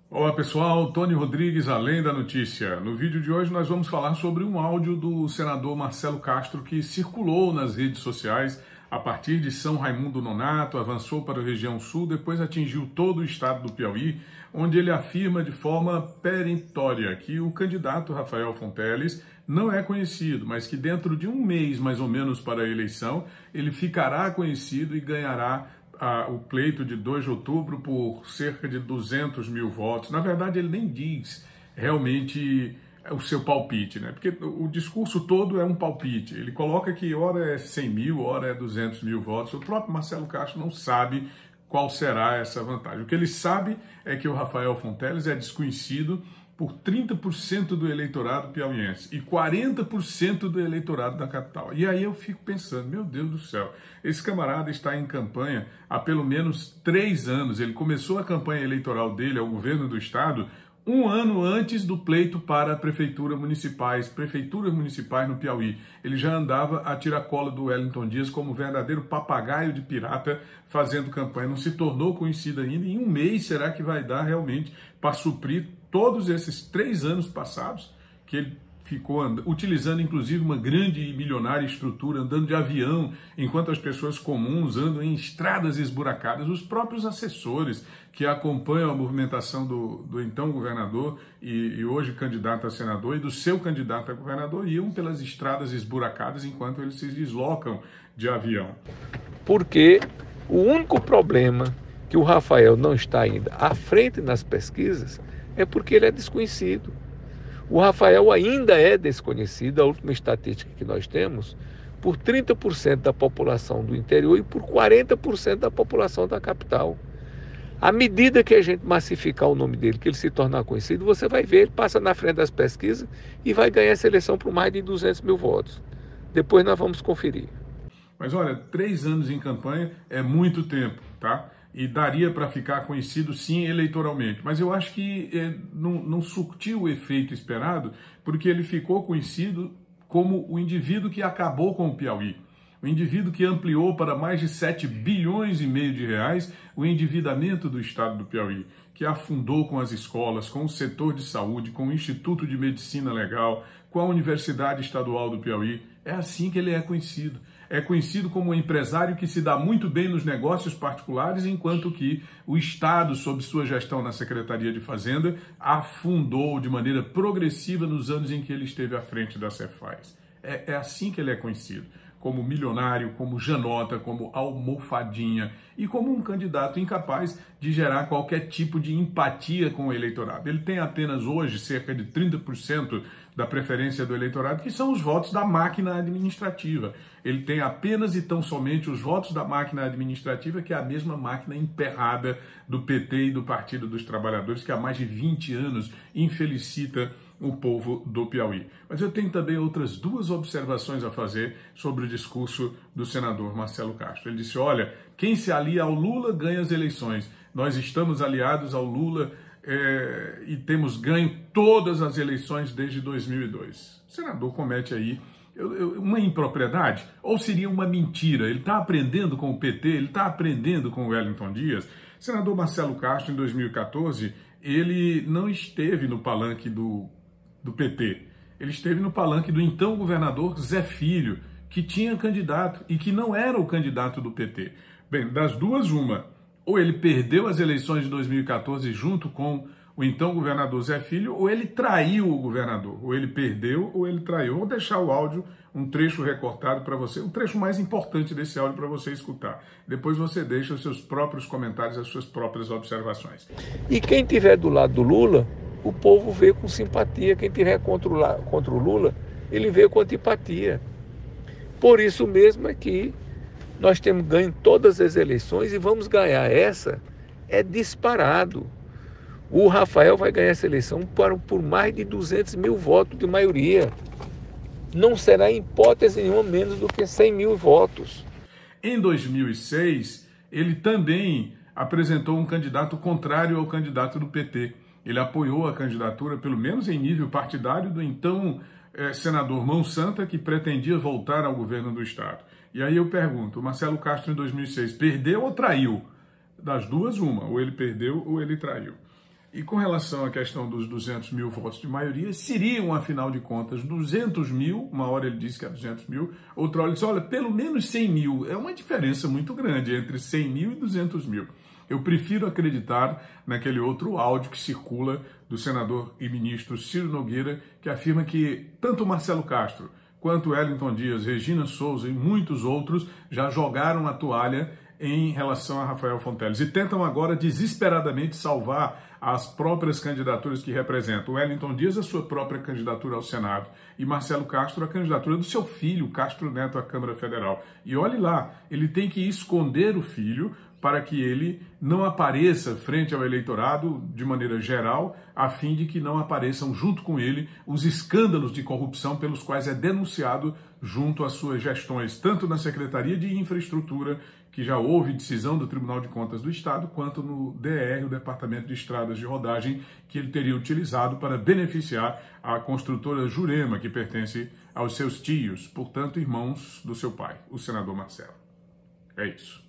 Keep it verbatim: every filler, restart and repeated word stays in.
Olá pessoal, Tony Rodrigues, Além da Notícia. No vídeo de hoje nós vamos falar sobre um áudio do senador Marcelo Castro que circulou nas redes sociais a partir de São Raimundo Nonato, avançou para a região sul, depois atingiu todo o estado do Piauí, onde ele afirma de forma peremptória que o candidato Rafael Fonteles não é conhecido, mas que dentro de um mês mais ou menos para a eleição ele ficará conhecido e ganhará Ah, o pleito de dois de outubro por cerca de duzentos mil votos. Na verdade, ele nem diz realmente o seu palpite, né? Porque o discurso todo é um palpite. Ele coloca que ora é cem mil, ora é duzentos mil votos. O próprio Marcelo Castro não sabe qual será essa vantagem. O que ele sabe é que o Rafael Fonteles é desconhecido por trinta por cento do eleitorado piauiense e quarenta por cento do eleitorado da capital. E aí eu fico pensando, meu Deus do céu, esse camarada está em campanha há pelo menos três anos. Ele começou a campanha eleitoral dele ao governo do estado um ano antes do pleito para a prefeitura municipais, prefeituras municipais no Piauí. Ele já andava a tiracola do Wellington Dias como verdadeiro papagaio de pirata fazendo campanha. Não se tornou conhecido ainda. Em um mês, será que vai dar realmente para suprir todos esses três anos passados que ele ficou andando, utilizando inclusive uma grande e milionária estrutura, andando de avião, enquanto as pessoas comuns andam em estradas esburacadas? Os próprios assessores que acompanham a movimentação do, do então governador e, e hoje candidato a senador e do seu candidato a governador iam pelas estradas esburacadas enquanto eles se deslocam de avião. Porque o único problema que o Rafael não está ainda à frente nas pesquisas é porque ele é desconhecido. O Rafael ainda é desconhecido, a última estatística que nós temos, por trinta por cento da população do interior e por quarenta por cento da população da capital. À medida que a gente massificar o nome dele, que ele se tornar conhecido, você vai ver, ele passa na frente das pesquisas e vai ganhar essa eleição por mais de duzentos mil votos. Depois nós vamos conferir. Mas olha, três anos em campanha é muito tempo, tá? E daria para ficar conhecido, sim, eleitoralmente. Mas eu acho que é, não, não surtiu o efeito esperado, porque ele ficou conhecido como o indivíduo que acabou com o Piauí. O indivíduo que ampliou para mais de sete bilhões e meio de reais o endividamento do estado do Piauí, que afundou com as escolas, com o setor de saúde, com o Instituto de Medicina Legal, com a Universidade Estadual do Piauí. É assim que ele é conhecido. É conhecido como um empresário que se dá muito bem nos negócios particulares, enquanto que o Estado, sob sua gestão na Secretaria de Fazenda, afundou de maneira progressiva nos anos em que ele esteve à frente da Cefaz. É, é assim que ele é conhecido, como milionário, como janota, como almofadinha e como um candidato incapaz de gerar qualquer tipo de empatia com o eleitorado. Ele tem apenas hoje cerca de trinta por cento da preferência do eleitorado, que são os votos da máquina administrativa. Ele tem apenas e tão somente os votos da máquina administrativa, que é a mesma máquina emperrada do P T e do Partido dos Trabalhadores, que há mais de vinte anos infelicita o povo do Piauí. Mas eu tenho também outras duas observações a fazer sobre o discurso do senador Marcelo Castro. Ele disse, olha, quem se alia ao Lula ganha as eleições. Nós estamos aliados ao Lula é, e temos ganho todas as eleições desde dois mil e dois. O senador comete aí uma impropriedade? Ou seria uma mentira? Ele está aprendendo com o P T? Ele está aprendendo com o Wellington Dias? O senador Marcelo Castro, em dois mil e quatorze, ele não esteve no palanque do do P T. Ele esteve no palanque do então governador Zé Filho, que tinha candidato e que não era o candidato do P T. Bem, das duas, uma. Ou ele perdeu as eleições de dois mil e quatorze junto com o então governador Zé Filho, ou ele traiu o governador. Ou ele perdeu, ou ele traiu. Vou deixar o áudio, um trecho recortado para você, um trecho mais importante desse áudio para você escutar. Depois você deixa os seus próprios comentários, as suas próprias observações. E quem estiver do lado do Lula, o povo vê com simpatia. Quem estiver contra o, contra o Lula, ele vê com antipatia. Por isso mesmo é que nós temos ganho todas as eleições e vamos ganhar essa, é disparado. O Rafael vai ganhar essa eleição por, por mais de duzentos mil votos de maioria. Não será em hipótese nenhuma menos do que cem mil votos. Em dois mil e seis, ele também apresentou um candidato contrário ao candidato do P T. Ele apoiou a candidatura, pelo menos em nível partidário, do então eh, senador Mão Santa, que pretendia voltar ao governo do estado. E aí eu pergunto, Marcelo Castro em dois mil e seis perdeu ou traiu? Das duas, uma. Ou ele perdeu ou ele traiu. E com relação à questão dos duzentos mil votos de maioria, seriam, afinal de contas, duzentos mil, uma hora ele disse que é duzentos mil, outra hora ele disse, olha, pelo menos cem mil. É uma diferença muito grande entre cem mil e duzentos mil. Eu prefiro acreditar naquele outro áudio que circula do senador e ministro Ciro Nogueira, que afirma que tanto Marcelo Castro quanto Wellington Dias, Regina Souza e muitos outros já jogaram a toalha em relação a Rafael Fonteles e tentam agora desesperadamente salvar as próprias candidaturas que representam. Wellington Dias a sua própria candidatura ao Senado e Marcelo Castro a candidatura do seu filho, Castro Neto, à Câmara Federal. E olhe lá, ele tem que esconder o filho para que ele não apareça frente ao eleitorado de maneira geral, a fim de que não apareçam junto com ele os escândalos de corrupção pelos quais é denunciado junto às suas gestões, tanto na Secretaria de Infraestrutura, que já houve decisão do Tribunal de Contas do Estado, quanto no D R, o Departamento de Estradas de Rodagem, que ele teria utilizado para beneficiar a construtora Jurema, que pertence aos seus tios, portanto, irmãos do seu pai, o senador Marcelo. É isso.